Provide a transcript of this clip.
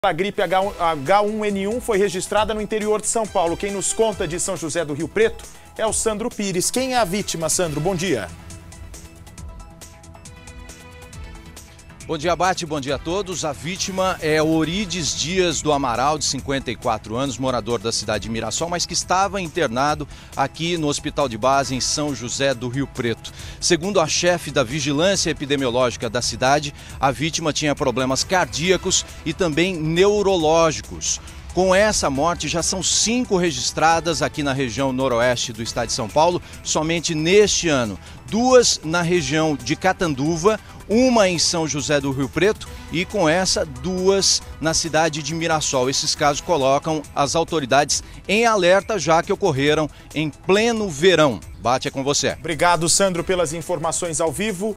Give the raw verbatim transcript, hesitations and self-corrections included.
A gripe H um N um foi registrada no interior de São Paulo. Quem nos conta de São José do Rio Preto é o Sandro Pires. Quem é a vítima, Sandro? Bom dia. Bom dia, Bate. Bom dia a todos. A vítima é Orides Dias do Amaral, de cinquenta e quatro anos, morador da cidade de Mirassol, mas que estava internado aqui no Hospital de Base em São José do Rio Preto. Segundo a chefe da Vigilância Epidemiológica da cidade, a vítima tinha problemas cardíacos e também neurológicos. Com essa morte, já são cinco registradas aqui na região noroeste do estado de São Paulo, somente neste ano. Duas na região de Catanduva, uma em São José do Rio Preto e, com essa, duas na cidade de Mirassol. Esses casos colocam as autoridades em alerta, já que ocorreram em pleno verão. Bate, é com você. Obrigado, Sandro, pelas informações ao vivo.